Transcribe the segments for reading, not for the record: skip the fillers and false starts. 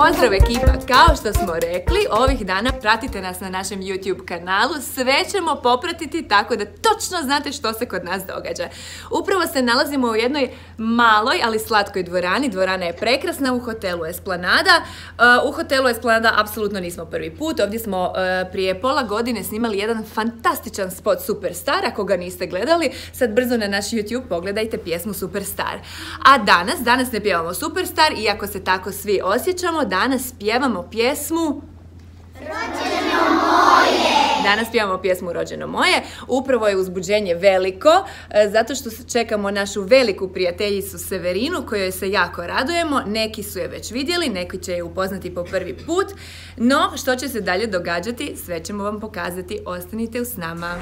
Pozdrav ekipa, kao što smo rekli, ovih dana pratite nas na našem YouTube kanalu, sve ćemo popratiti tako da točno znate što se kod nas događa. Upravo se nalazimo u jednoj maloj, ali slatkoj dvorani, dvorana je prekrasna u hotelu Esplanada. U hotelu Esplanada apsolutno nismo prvi put, ovdje smo prije pola godine snimali jedan fantastičan spot Superstar, ako ga niste gledali, sad brzo na naš YouTube pogledajte pjesmu Superstar. A danas ne pjevamo Superstar, iako se tako svi osjećamo, danas pjevamo pjesmu Rođeno moje. Danas pjevamo pjesmu Rođeno moje. Upravo je uzbuđenje veliko, zato što čekamo našu veliku prijateljicu Severinu, kojoj se jako radujemo. Neki su je već vidjeli, neki će je upoznati po prvi put. No, što će se dalje događati, sve ćemo vam pokazati. Ostanite s nama.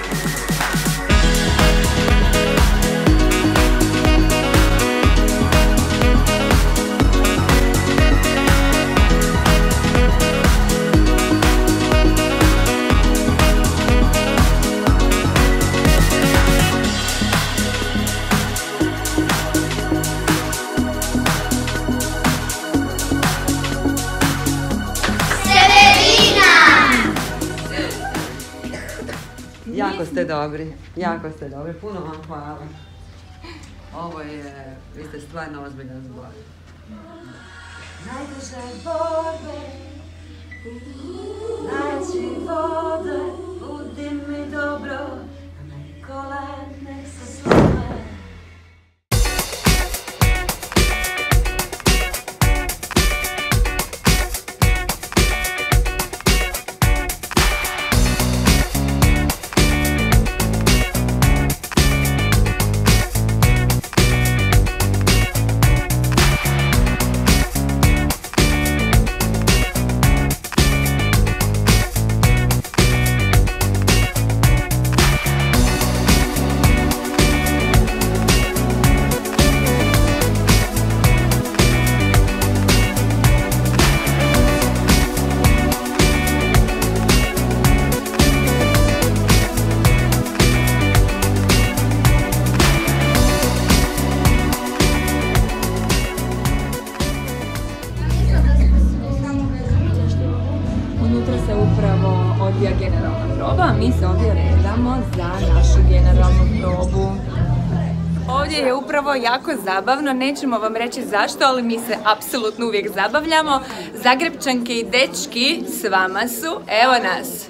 Jako ste dobri, puno vam hvala. Ovo je, vi ste stvarno ozbiljan zbor. Najteže borbe, najjači vode, budi mi dobro, a meni kole nek se slome. Upravo odvija generalna proba, a mi se ovdje redamo za našu generalnu probu. Ovdje je upravo jako zabavno, nećemo vam reći zašto, ali mi se apsolutno uvijek zabavljamo. Zagrepčanke i dečki s vama su, evo nas.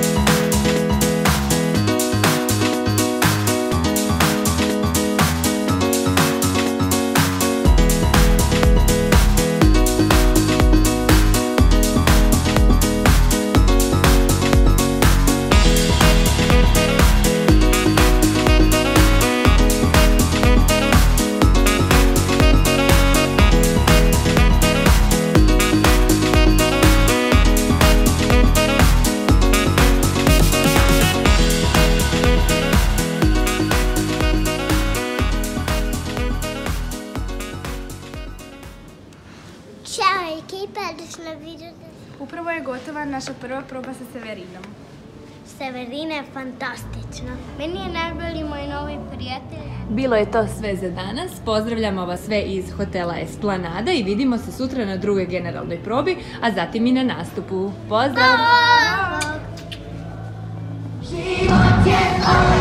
Ćao ekipa, Upravo je gotova naša prva proba sa Severinom. Severina je fantastična. Meni je najbolji moj novi prijatelj. Bilo je to sve za danas. Pozdravljamo vas sve iz hotela Esplanada i vidimo se sutra na drugoj generalnoj probi, a zatim i na nastupu. Pozdrav! Život je